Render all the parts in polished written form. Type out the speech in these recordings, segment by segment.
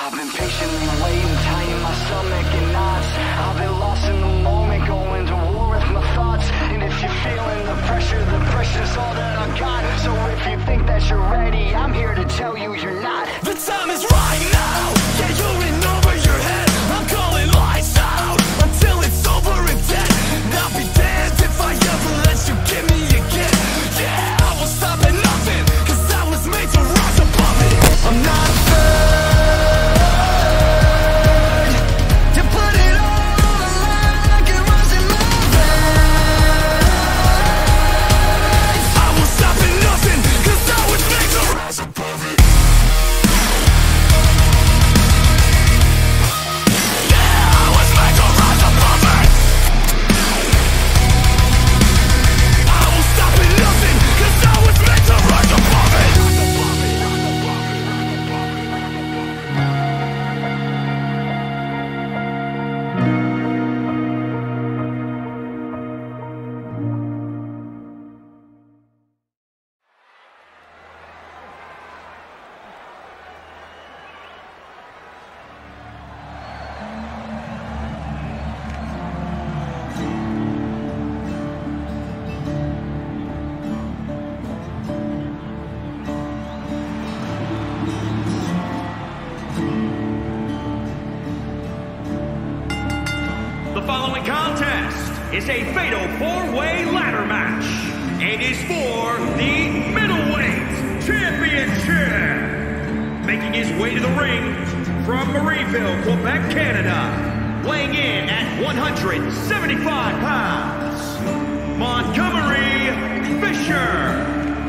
I've been patiently waiting, tying my stomach in knots. I've been lost in the moment, going to war with my thoughts. And if you're feeling the pressure's all that I got. So if you think that you're ready, I'm here to tell you you're not. The time is right now, yeah, you're in over your head. I'm calling lights out until it's over and dead. And I'll be damned if I ever let you get me again. Yeah, I will stop at nothing, cause I was made to rise above it. I'm not afraid to put it all on the line like it runs in my veins. I will stop at nothing, cause I was made to rise above it. Yeah, I was made to rise above it. I will stop at nothing, cause I was made to rise above it. The following contest is a fatal four-way ladder match. It is for the Middleweight Championship. Making his way to the ring from Marieville, Quebec, Canada, weighing in at 175 pounds, Montgomery Fisher.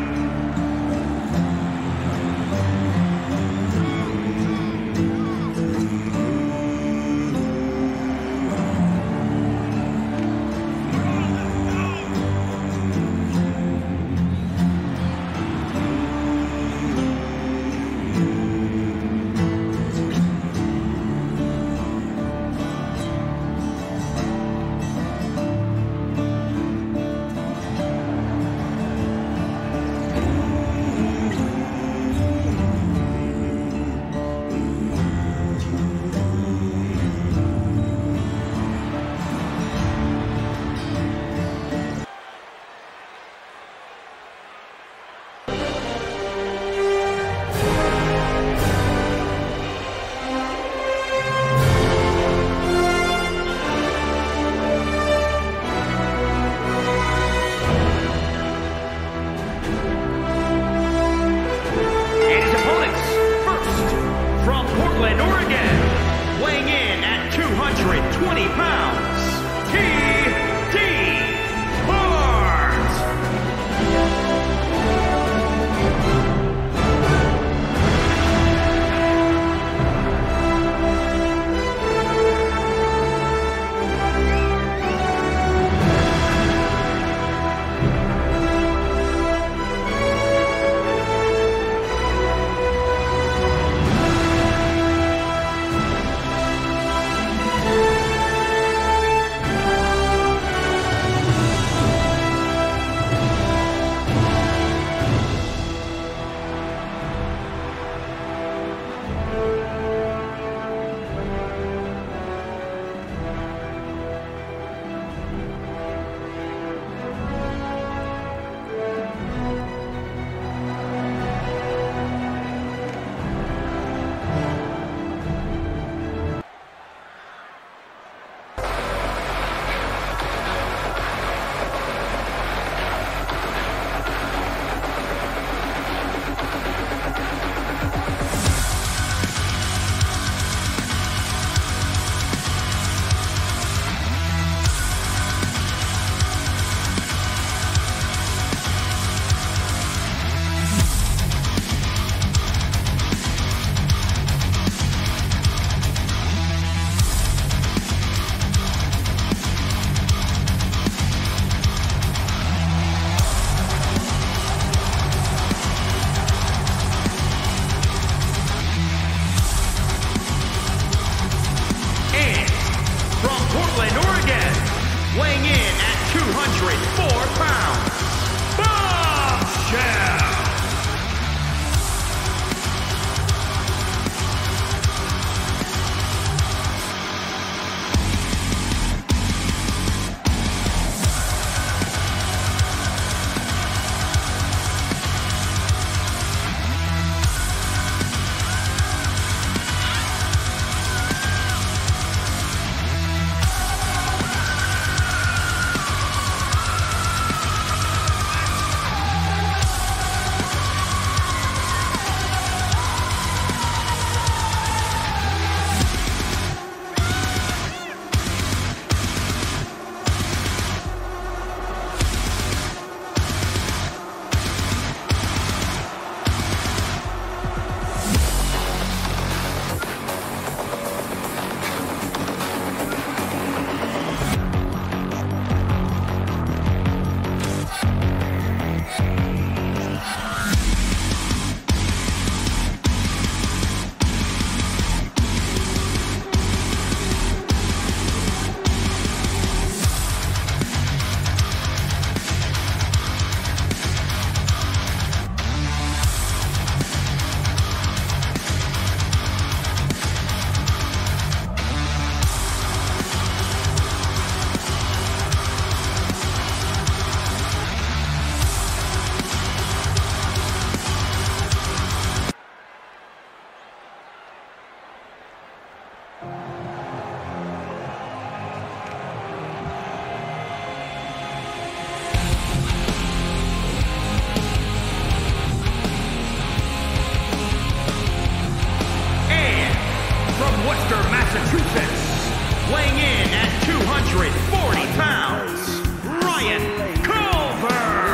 weighing in at 204 pounds, Bombshell! Massachusetts. Weighing in at 240 pounds, Ryan Culver.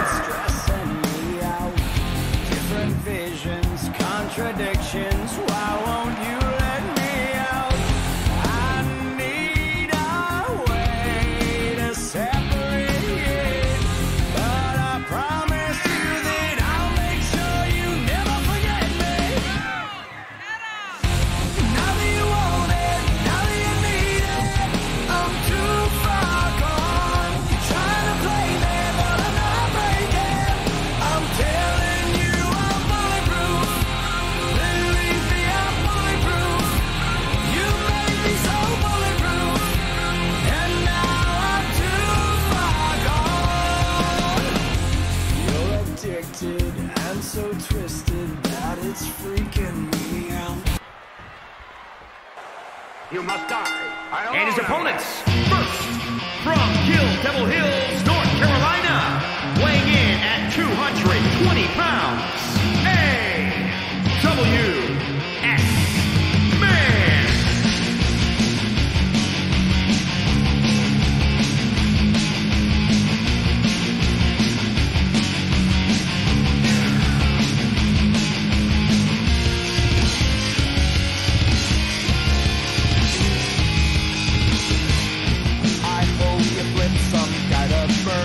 Different visions, contradictions. Why won't you let me out? I need a way to separate, but I promise you that I'll make sure you never forget me. Now that you want it, now that you need it, I'm too far gone. You're trying to play me, but I'm not breaking. I'm telling you I'm bulletproof. Believe me, I'm bulletproof. You made me so bulletproof, and now I'm too far gone. You're addicted and so twisted that it's freaking me out. You must die. And his opponents, first, from Kill Devil Hills, North Carolina, weighing in at 220 pounds, A.W.S. Man. I hope you flip some kind of bird.